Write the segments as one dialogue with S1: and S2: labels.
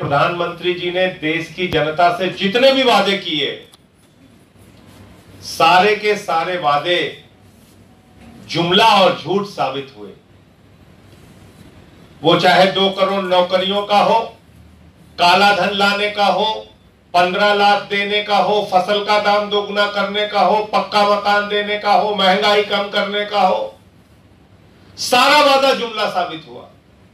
S1: प्रधानमंत्री जी ने देश की जनता से जितने भी वादे किए, सारे के सारे वादे जुमला और झूठ साबित हुए। वो चाहे 2 करोड़ नौकरियों का हो, काला धन लाने का हो, 15 लाख देने का हो, फसल का दाम दोगुना करने का हो, पक्का मकान देने का हो, महंगाई कम करने का हो, सारा वादा जुमला साबित हुआ।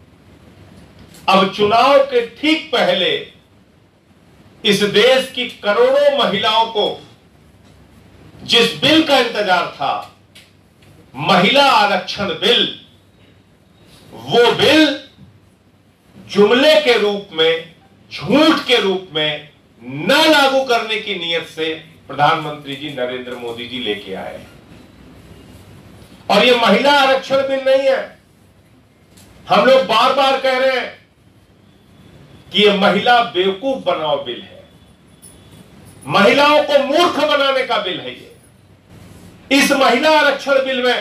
S1: अब चुनाव के ठीक पहले इस देश की करोड़ों महिलाओं को जिस बिल का इंतजार था, महिला आरक्षण बिल, वो बिल जुमले के रूप में, झूठ के रूप में न लागू करने की नीयत से प्रधानमंत्री जी नरेंद्र मोदी जी लेके आए। और ये महिला आरक्षण बिल नहीं है। हम लोग बार बार कह रहे हैं कि ये महिला बेवकूफ बनाओ बिल है, महिलाओं को मूर्ख बनाने का बिल है। ये इस महिला आरक्षण बिल में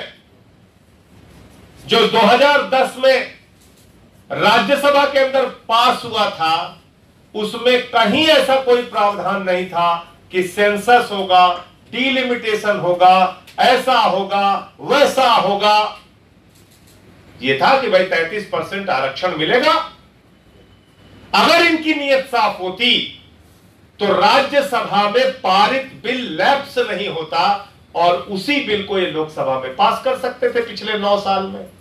S1: जो 2010 में राज्यसभा के अंदर पास हुआ था, उसमें कहीं ऐसा कोई प्रावधान नहीं था कि सेंसस होगा, डिलिमिटेशन होगा, ऐसा होगा, वैसा होगा। यह था कि भाई 33% आरक्षण मिलेगा। अगर इनकी नीयत साफ होती तो राज्यसभा में पारित बिल लैप्स नहीं होता और उसी बिल को ये लोकसभा में पास कर सकते थे पिछले 9 साल में।